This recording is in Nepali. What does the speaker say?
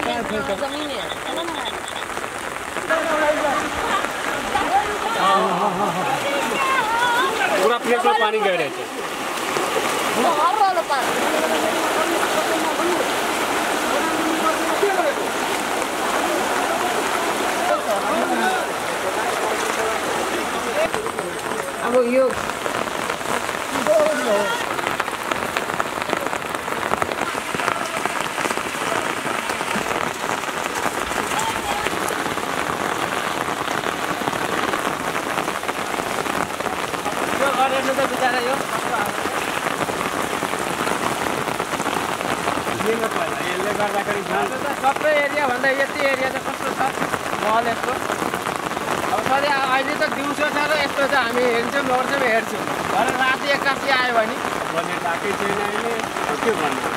जमीन है पूरा फ्लेट में पानी गए रहे थे अब यो बिचारा यो यसले गर्दाखेरि सबै एरिया भन्दा यति एरिया चाहिँ कस्तो छ महल यस्तो अब सधैँ अहिले त दिउँसो छ र यस्तो चाहिँ हामी हेर्छौँ गर्छौँ हेर्छौँ भरे राति एक्कासी आयो भने भन्ने बाँकी छैन अहिले के भन्नु